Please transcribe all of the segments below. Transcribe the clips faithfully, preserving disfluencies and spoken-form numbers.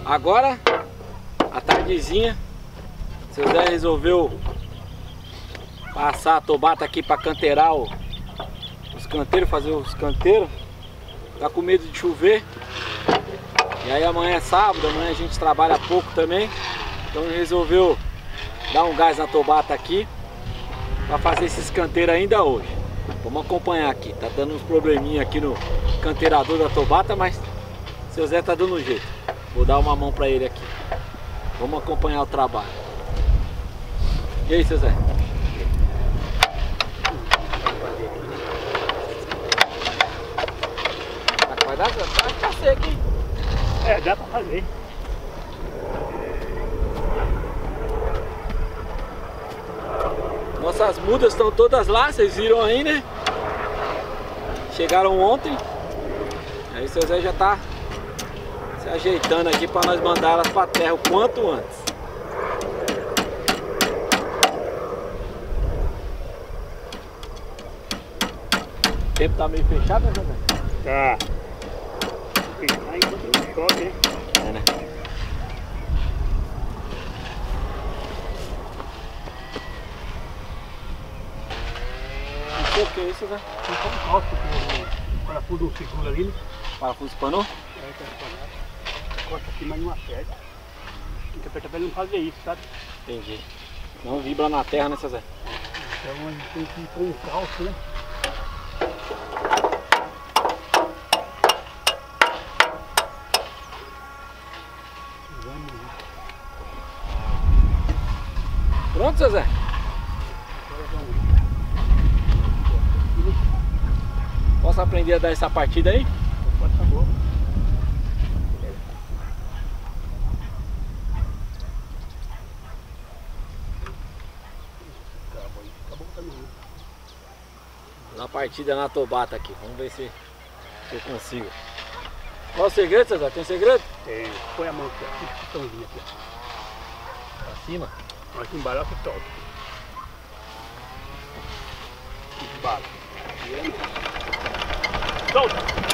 Agora, à tardezinha, o seu Zé resolveu passar a tobata aqui para canteirar o, os canteiros, fazer os canteiros. Tá com medo de chover. E aí amanhã é sábado, amanhã a gente trabalha pouco também. Então ele resolveu dar um gás na tobata aqui para fazer esses canteiros ainda hoje. Vamos acompanhar aqui. Tá dando uns probleminha aqui no canteirador da tobata, mas o seu Zé tá dando um jeito. Vou dar uma mão para ele aqui. Vamos acompanhar o trabalho. E aí, seu Zé? Vai dar, vai ficar seco, hein? É, dá pra fazer. Nossas mudas estão todas lá, vocês viram aí, né? Chegaram ontem. Aí o seu Zé já tá se ajeitando aqui para nós mandar elas pra terra o quanto antes. O tempo tá meio fechado, né, seu Zé? Tá. Aí enquanto não chove, né? É, né? O que é isso, Zé? Tem como calça, porque o parafuso segura ali, né? O parafuso espanou? É, tá espanado. Corta aqui, mas não acerta. Tem que apertar pra ele não fazer isso, sabe? Entendi. Não vibra na terra, né, seu Zé? Então a gente tem que ir com um calço, né? Pronto, seu Zé? Posso aprender a dar essa partida aí? Pode, tá bom. Dar uma partida na tobata aqui. Vamos ver se, se eu consigo. Qual o segredo, seu Zé? Tem segredo? Tem. Põe a mão aqui, ó. Esse botãozinho aqui, ó. Pra cima? Aqui embaixo você solta. Embaixo. Solta!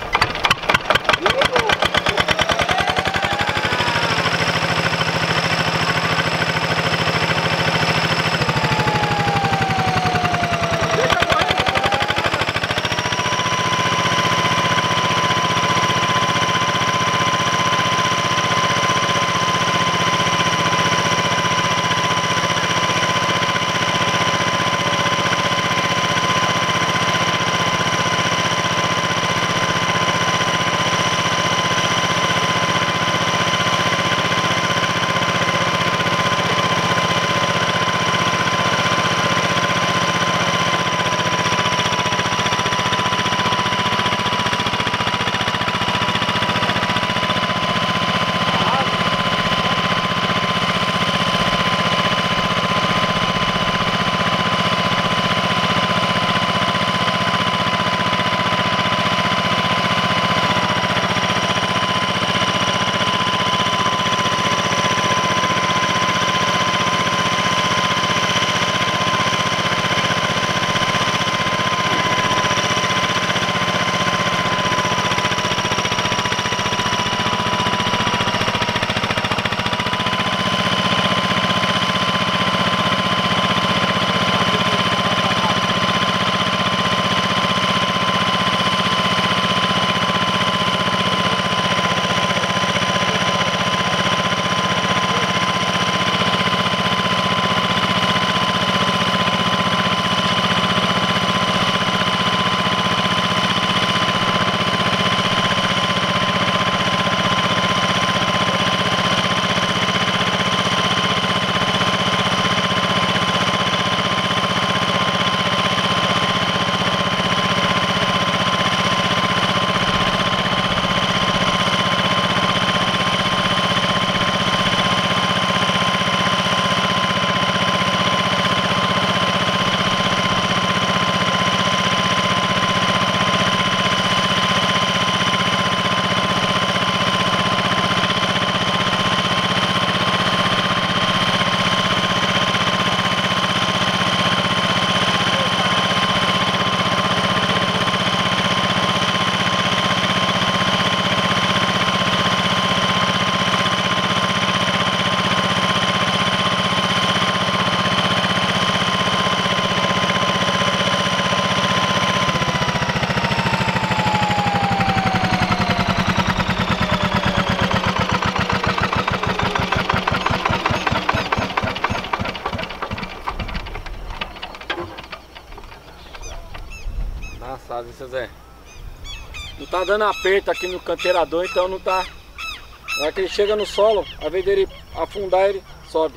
seu Zé. Não tá dando aperto aqui no canteirador, então não tá... Na hora que ele chega no solo, ao invés dele afundar, ele sobe.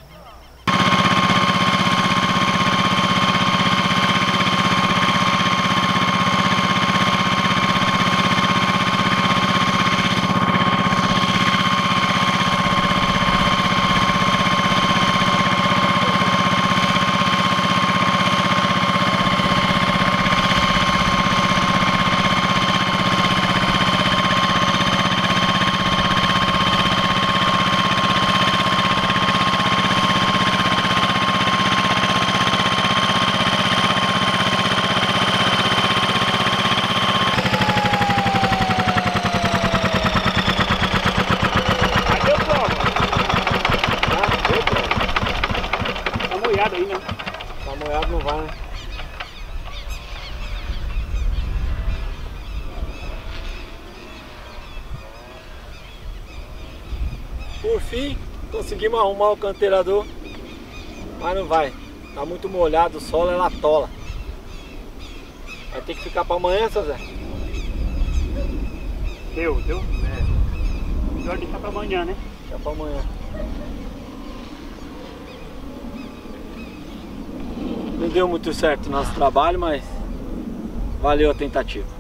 Aí, né? Tá molhado, não vai, né? Por fim, conseguimos arrumar o canteirador, mas não vai. Tá muito molhado, o solo é latola. Vai ter que ficar pra amanhã, seu Zé? Deu, deu? É. Melhor deixar pra amanhã, né? Deixar pra amanhã. Não deu muito certo o nosso trabalho, mas valeu a tentativa.